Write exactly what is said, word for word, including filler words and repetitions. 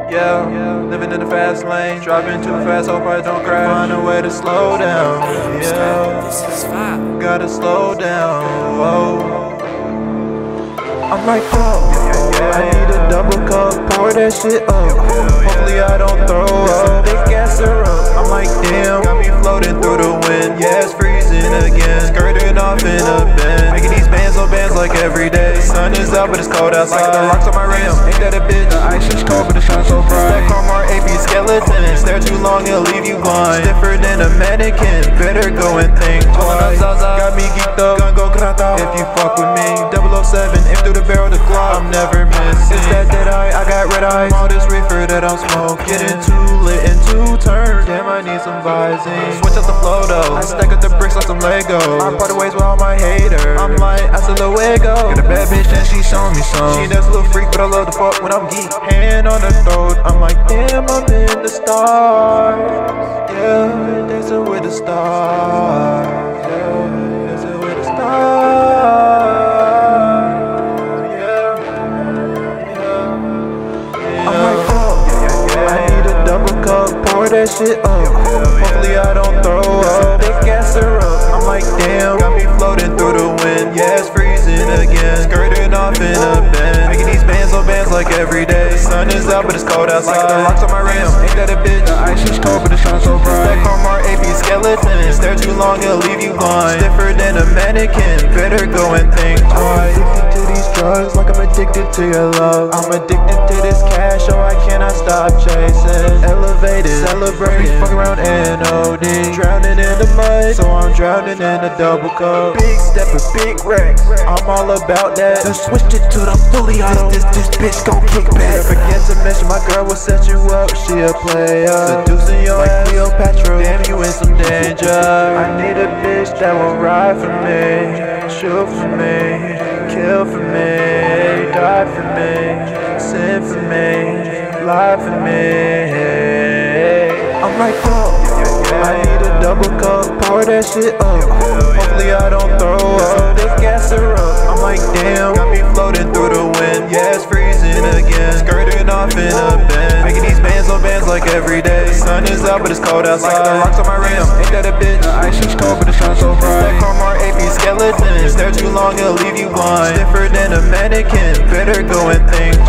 Yeah, living in the fast lane, driving too fast, hope I don't crash. Find a way to slow down, yeah, gotta slow down, whoa. I'm like, oh, I need a double cup, pour that shit up. Hopefully I don't throw up, thick ass syrup. I'm like, damn, got me floating through the wind. Yeah, it's freezing again, skirting off in a bend. Making these bands on bands like every day. Sun is out, but it's cold outside. Like the rocks on my rim, ain't that a bitch? The ice is cold, but the sun's so bright. That Carmar A P skeleton, stare too long, it'll leave you blind. Stiffer than a mannequin, better go and think twice. Got me geeked up, gun go grata. If you fuck with me, double oh seven, aim through the barrel of the clock. I'm never missing. It's that dead eye, I got red eyes. All this reefer that I'm smoking, getting too lit in two turns. Damn, I need some Visine. Switch up the flow though, I stack up the bricks like some Legos. I part the ways with all my haters. I'm like, hasta luego. Got a bad bitch and she showing me some. She does a little freak, but I love the fuck when I'm geek. Hand on her throat, I'm like, damn, I'm in the stars. Yeah, dancing with the stars. Yeah, dancing with the stars. Pour that shit up, hopefully I don't throw up. Thick ass syrup, I'm like damn, got me floating through the wind. Yeah, it's freezing again, skirting off in a bend. Making these bands on bands like every day. Sun is out, but it's cold outside. Like the rocks on my rim, ain't that a bitch? The ice is cold, but the sun's so bright. That Carmar A P skeleton, stare too long, it'll leave you blind. Stiffer than a mannequin, better go and think twice. I'm addicted to these drugs, like I'm addicted to your love. I'm addicted to this cash, so I cannot stop chasing. Elevated, celebrating, fuck around N O D. Drowning in the mud, so I'm drowning in a double cup. Big step and big racks, I'm all about that. Just switched it to the fully auto. This, this, this bitch gon' kick back. Forget to mention my girl will set you up, she a player. Seducing your like ass, Cleopatra, damn you in some danger. I need a bitch that will ride for me, shoot for me, kill for me, die for me, sin for me, lie for me. I'm like, oh, I need a double cup, pour that shit up. Hopefully I don't throw up, thick ass syrup. I'm like, damn, got me floating through the wind. Yeah, it's freezing again, skirting off in a bend. Making these bands on bands like every day. Sun is out, but it's cold outside. Like the rocks on my rim, ain't that a bitch? The ice is cold, but the sun's so bright. That Carmar A P skeleton, stare too long, it'll leave you blind. Stiffer than a mannequin, better go and think